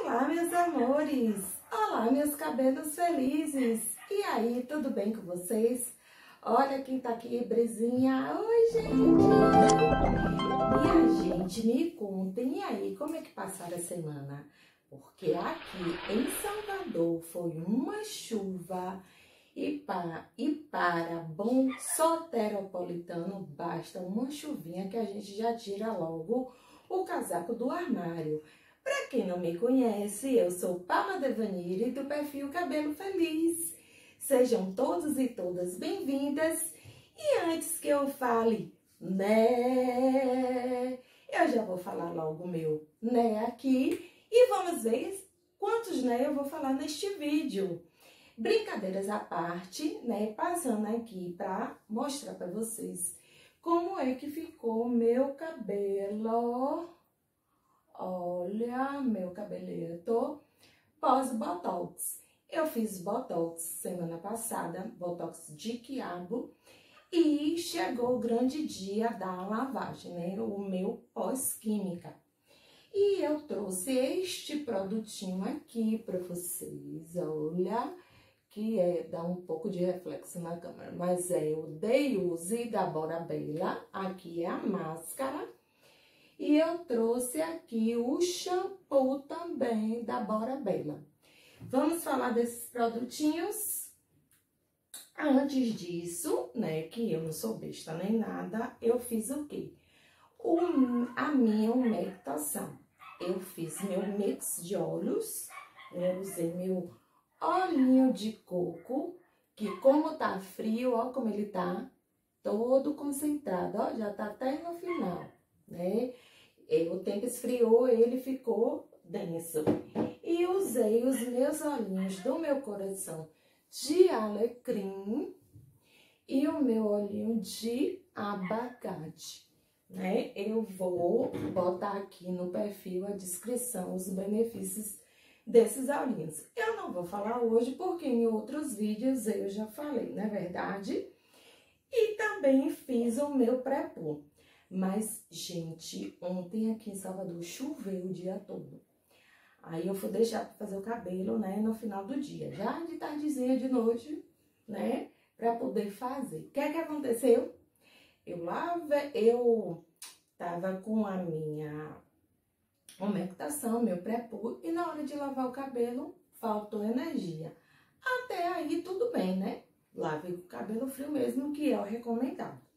Olá, meus amores! Olá, meus cabelos felizes! E aí, tudo bem com vocês? Olha quem tá aqui, Brisinha! Oi, gente! Minha gente, me contem, e aí, como é que passaram a semana? Porque aqui em Salvador foi uma chuva e para bom soteropolitano basta uma chuvinha que a gente já tira logo o casaco do armário. Para quem não me conhece, eu sou Paula Devanire do perfil Cabelo Feliz. Sejam todos e todas bem-vindas. E antes que eu fale, né, eu já vou falar logo o meu né aqui e vamos ver quantos né eu vou falar neste vídeo. Brincadeiras à parte, né, passando aqui para mostrar para vocês como é que ficou o meu cabelo. Olha, meu cabeleto pós-botox. Eu fiz botox semana passada, botox de quiabo, e chegou o grande dia da lavagem, né? O meu pós-química. E eu trouxe este produtinho aqui para vocês, olha, que dá um pouco de reflexo na câmera, mas é o Day Use da Bora Bella, aqui é a máscara. E eu trouxe aqui o shampoo também da Bora Bella. Vamos falar desses produtinhos? Antes disso, né, que eu não sou besta nem nada, eu fiz o quê? A minha umectação. Eu fiz meu mix de óleos, eu usei meu olhinho de coco, que como tá frio, ó como ele tá todo concentrado, ó, já tá até no final, né? O tempo esfriou, ele ficou denso. E usei os meus olhinhos do meu coração de alecrim e o meu olhinho de abacate, né? Eu vou botar aqui no perfil a descrição, os benefícios desses olhinhos. Eu não vou falar hoje porque em outros vídeos eu já falei, não é verdade? E também fiz o meu pré-pô. Mas, gente, ontem aqui em Salvador choveu o dia todo. Aí eu fui deixar pra fazer o cabelo, né, no final do dia. Já de tardezinha, de noite, né, pra poder fazer. O que é que aconteceu? Eu tava com a minha umectação, meu pré-pô, e na hora de lavar o cabelo, faltou energia. Até aí, tudo bem, né? Lave com o cabelo frio mesmo, que é o recomendado.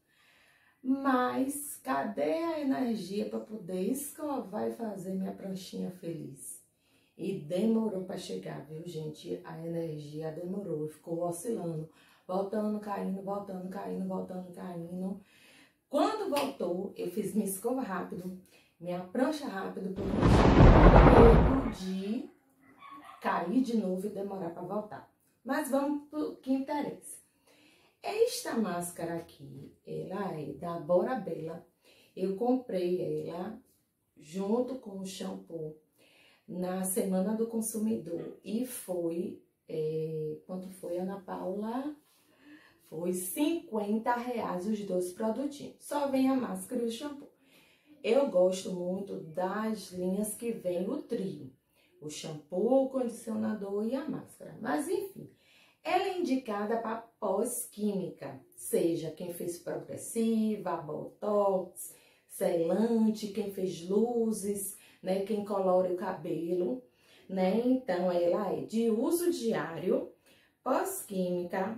Mas cadê a energia para poder escovar e fazer minha pranchinha feliz? E demorou para chegar, viu, gente? A energia demorou, ficou oscilando, voltando, caindo, voltando, caindo, voltando, caindo. Quando voltou, eu fiz minha escova rápido, minha prancha rápido, porque eu medo de cair de novo e demorar para voltar. Mas vamos pro que interessa. Esta máscara aqui, ela é da Bora Bella. Eu comprei ela junto com o shampoo na Semana do Consumidor. E foi, quanto foi, Ana Paula? Foi R$50 os dois produtinhos. Só vem a máscara e o shampoo. Eu gosto muito das linhas que vem o trio. O shampoo, o condicionador e a máscara. Mas enfim... Ela é indicada para pós-química, seja quem fez progressiva, botox, selante, quem fez luzes, né, quem colore o cabelo, né? Então, ela é de uso diário, pós-química,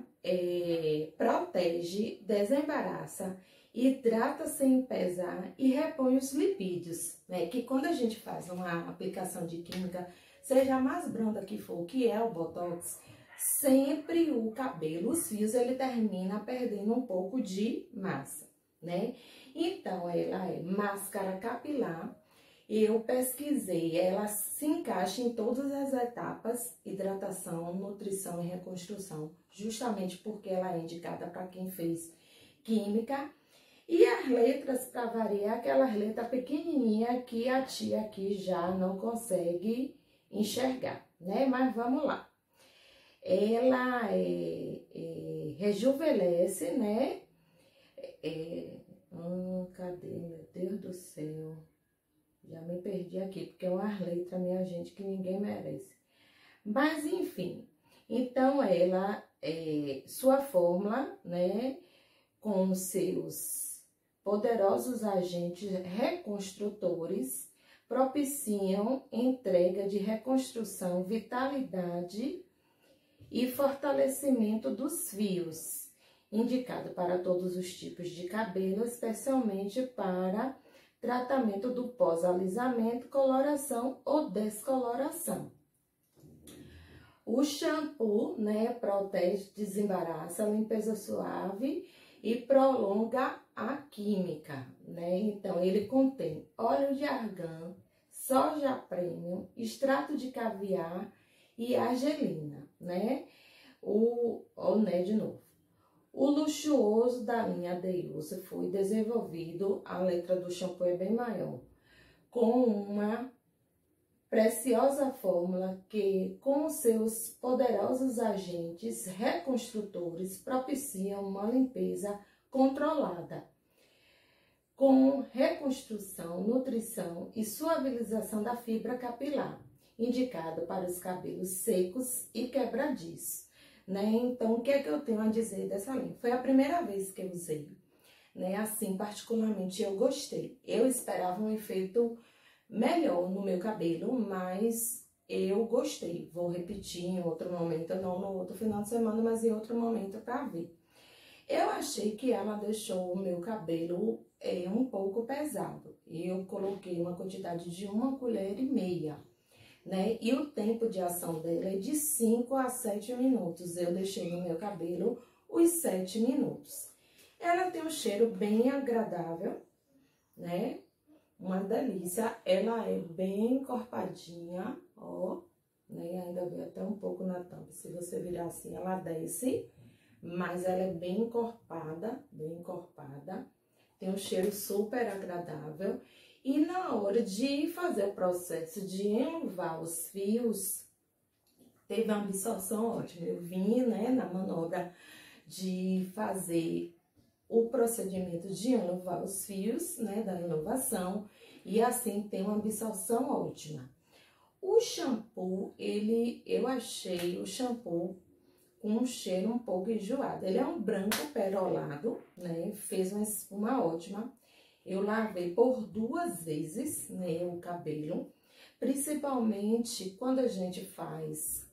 protege, desembaraça, hidrata sem pesar e repõe os lipídios, né? Que quando a gente faz uma aplicação de química, seja a mais branda que for, que é o botox, sempre o cabelo, os fios, ele termina perdendo um pouco de massa, né? Então, ela é máscara capilar. Eu pesquisei, ela se encaixa em todas as etapas, hidratação, nutrição e reconstrução, justamente porque ela é indicada para quem fez química. E as letras, para variar, aquelas letras pequenininhas que a tia aqui já não consegue enxergar, né? Mas vamos lá. Ela rejuvenesce, né? Cadê, meu Deus do céu? Já me perdi aqui, porque é uma letra, minha gente, que ninguém merece. Mas, enfim, então ela, sua fórmula, né, com seus poderosos agentes reconstrutores, propiciam entrega de reconstrução, vitalidade e fortalecimento dos fios, indicado para todos os tipos de cabelo, especialmente para tratamento do pós-alisamento, coloração ou descoloração. O shampoo, né, protege, desembaraça, limpeza suave e prolonga a química, né? Então, ele contém óleo de argan, soja premium, extrato de caviar e argelina, né? De novo. O luxuoso da linha Deus foi desenvolvido, a letra do shampoo é bem maior, com uma preciosa fórmula que, com seus poderosos agentes reconstrutores, propiciam uma limpeza controlada, com reconstrução, nutrição e suavização da fibra capilar, indicado para os cabelos secos e quebradiços, né? Então, o que é que eu tenho a dizer dessa linha? Foi a primeira vez que eu usei, né? Assim, particularmente, eu gostei. Eu esperava um efeito melhor no meu cabelo, mas eu gostei. Vou repetir em outro momento, não no outro final de semana, mas em outro momento para ver. Eu achei que ela deixou o meu cabelo um pouco pesado. Eu coloquei uma quantidade de 1,5 colher, né? E o tempo de ação dela é de 5 a 7 minutos. Eu deixei no meu cabelo os 7 minutos. Ela tem um cheiro bem agradável, né? Uma delícia. Ela é bem encorpadinha, ó, né? Ainda veio até um pouco na tampa. Se você virar assim, ela desce, mas ela é bem encorpada, bem encorpada. Tem um cheiro super agradável. E na hora de fazer o processo de enluvar os fios, teve uma absorção ótima. Eu vim, né, na manobra de fazer o procedimento de enluvar os fios, né, da inovação, e assim tem uma absorção ótima. O shampoo, eu achei o shampoo com um cheiro um pouco enjoado. Ele é um branco perolado, né, fez uma espuma ótima. Eu lavei por 2 vezes, né, o cabelo, principalmente quando a gente faz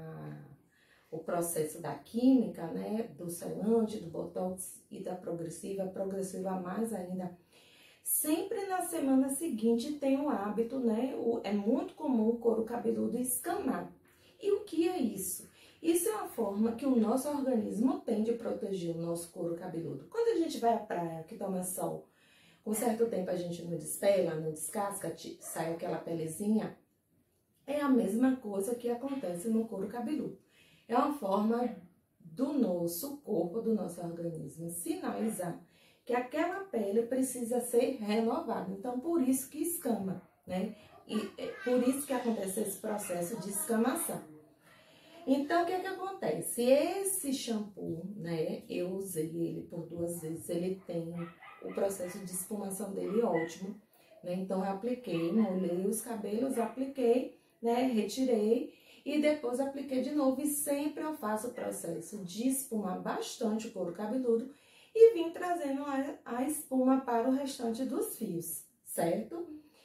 o processo da química, né, do selante, do botox e da progressiva mais ainda. Sempre na semana seguinte tem o hábito, né, é muito comum o couro cabeludo escamar. E o que é isso? Isso é uma forma que o nosso organismo tem de proteger o nosso couro cabeludo. Quando a gente vai à praia, que toma sol, com certo tempo a gente não despela, não descasca, sai aquela pelezinha, é a mesma coisa que acontece no couro cabeludo. É uma forma do nosso corpo, do nosso organismo, sinalizar que aquela pele precisa ser renovada. Então, por isso que escama, né? E por isso que acontece esse processo de escamação. Então, o que é que acontece? Esse shampoo, né, eu usei ele por 2 vezes, ele tem o processo de espumação dele ótimo, né? Então, eu apliquei, molhei os cabelos, apliquei, né, retirei e depois apliquei de novo. E sempre eu faço o processo de espumar bastante o couro cabeludo e vim trazendo a espuma para o restante dos fios, certo?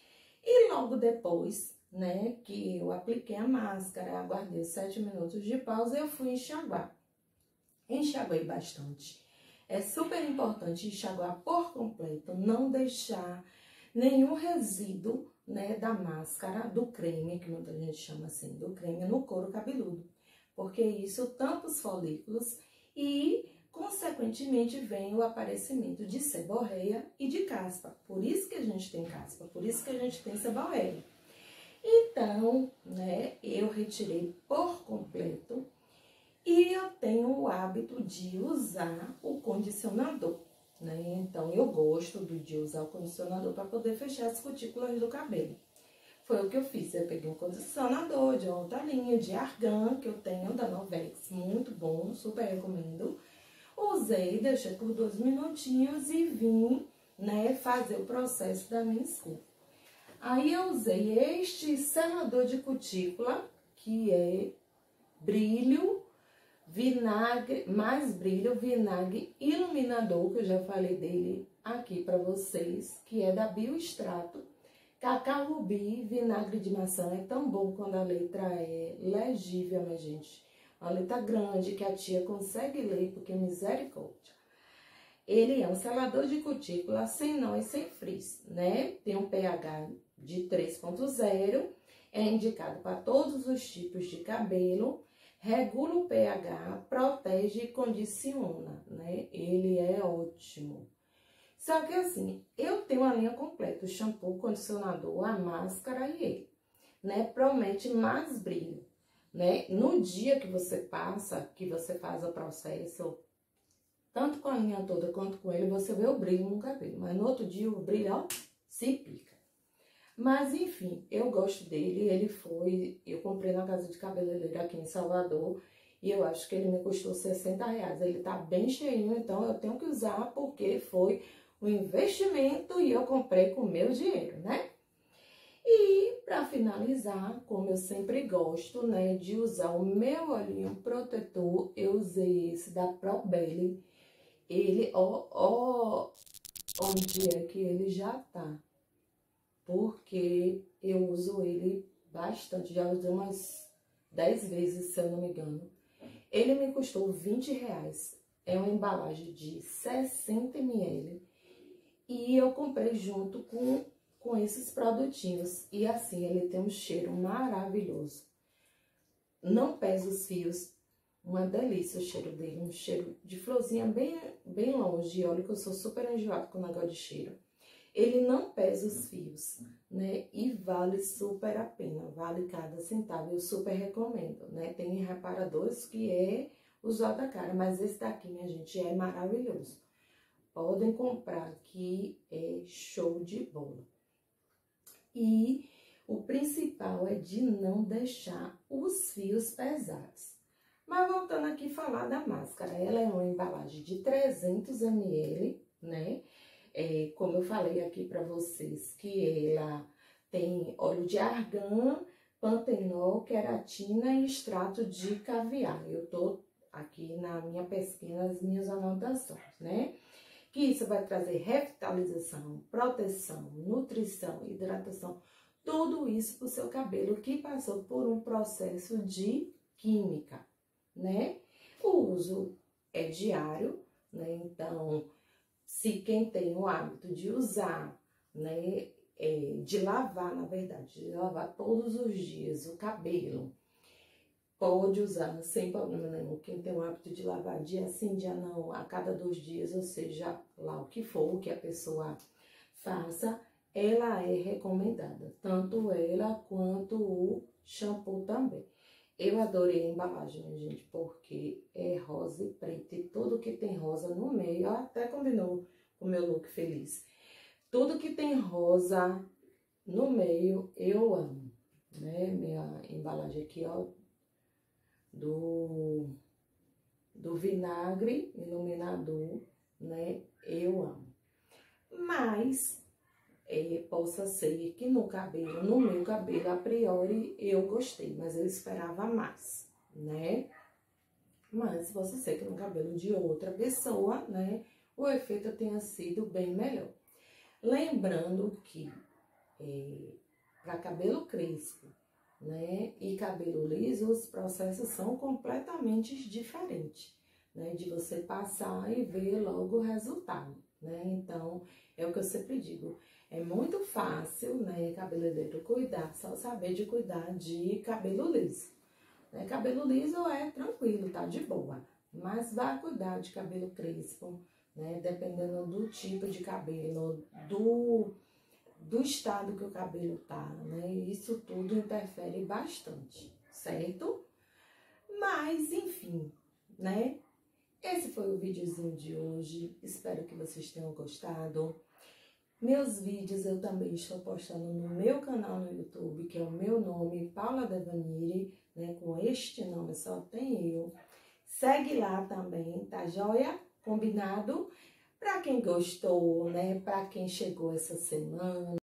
E logo depois, né, que eu apliquei a máscara, aguardei 7 minutos de pausa, eu fui enxaguar. Enxaguei bastante. É super importante enxaguar por completo, não deixar nenhum resíduo, né, da máscara, do creme, que muita gente chama assim, do creme no couro cabeludo. Porque isso tampa os folículos e, consequentemente, vem o aparecimento de seborreia e de caspa. Por isso que a gente tem caspa, por isso que a gente tem seborreia. Então, né, eu retirei por completo e eu tenho o hábito de usar o condicionador, né? Então, eu gosto de usar o condicionador para poder fechar as cutículas do cabelo. Foi o que eu fiz. Eu peguei um condicionador de alta linha, de argan, que eu tenho da Novex, muito bom, super recomendo. Usei, deixei por 2 minutinhos e vim, né, fazer o processo da minha escova. Aí eu usei este selador de cutícula, que é brilho, vinagre, mais brilho, vinagre iluminador, que eu já falei dele aqui pra vocês, que é da Bioextrato. Cacau rubi, vinagre de maçã, é tão bom quando a letra é legível, minha gente. Uma letra grande que a tia consegue ler, porque misericórdia. Ele é um selador de cutícula sem nó e sem frizz, né? Tem um pH de 3.0, é indicado para todos os tipos de cabelo, regula o pH, protege e condiciona, né? Ele é ótimo. Só que assim, eu tenho a linha completa, o shampoo, o condicionador, a máscara e ele, né? Promete mais brilho, né? No dia que você passa, que você faz o processo, tanto com a linha toda quanto com ele, você vê o brilho no cabelo. Mas no outro dia o brilho, ó, se pica. Mas enfim, eu gosto dele, eu comprei na casa de cabeleireiro aqui em Salvador, e eu acho que ele me custou R$60. Ele tá bem cheinho, então eu tenho que usar porque foi um investimento e eu comprei com o meu dinheiro, né? E para finalizar, como eu sempre gosto, né, de usar o meu olhinho protetor, eu usei esse da Probelly. Ele, onde é que ele já tá? Porque eu uso ele bastante, já usei umas 10 vezes, se eu não me engano. Ele me custou R$20, é uma embalagem de 60 ml. E eu comprei junto com esses produtinhos. E assim, ele tem um cheiro maravilhoso. Não pesa os fios. Uma delícia o cheiro dele. Um cheiro de florzinha bem longe. E olha que eu sou super enjoada com o negócio de cheiro. Ele não pesa os fios, né? E vale super a pena. Vale cada centavo. Eu super recomendo, né? Tem reparadores que é usar da cara. Mas esse daqui, minha gente, é maravilhoso. Podem comprar, que é show de bola. E o principal é de não deixar os fios pesados. Mas voltando aqui a falar da máscara, ela é uma embalagem de 300 ml, né? Como eu falei aqui para vocês, que ela tem óleo de argan, pantenol, queratina e extrato de caviar. Eu tô aqui na minha pesquisa, nas minhas anotações, né? Que isso vai trazer revitalização, proteção, nutrição, hidratação, tudo isso para o seu cabelo que passou por um processo de química, né? O uso é diário, né? Então, se quem tem o hábito de usar, né, de lavar, na verdade, de lavar todos os dias o cabelo, pode usar sem problema nenhum. Quem tem o hábito de lavar dia sim, dia não, a cada 2 dias, ou seja, lá o que for, o que a pessoa faça, ela é recomendada. Tanto ela quanto o shampoo também. Eu adorei a embalagem, minha gente, porque é rosa e preto. E tudo que tem rosa no meio, até combinou com o meu look feliz. Tudo que tem rosa no meio, eu amo, né? Minha embalagem aqui, ó, do vinagre iluminador, né? Eu amo. Mas possa ser que no meu cabelo, a priori, eu gostei, mas eu esperava mais, né? Mas possa ser que no cabelo de outra pessoa, né, o efeito tenha sido bem melhor. Lembrando que para cabelo crespo, né, e cabelo liso, os processos são completamente diferentes, né, de você passar e ver logo o resultado, né? Então, é o que eu sempre digo, é muito fácil, né, cabeleireiro cuidar, só saber de cuidar de cabelo liso, né? Cabelo liso é tranquilo, tá de boa, mas vai cuidar de cabelo crespo, né, dependendo do tipo de cabelo, do estado que o cabelo tá, né? Isso tudo interfere bastante, certo? Mas, enfim, né? Esse foi o videozinho de hoje. Espero que vocês tenham gostado. Meus vídeos eu também estou postando no meu canal no YouTube, que é o meu nome, Paula Devanire, né? Com este nome só tem eu. Segue lá também, tá joia? Combinado? Para quem gostou, né? Para quem chegou essa semana,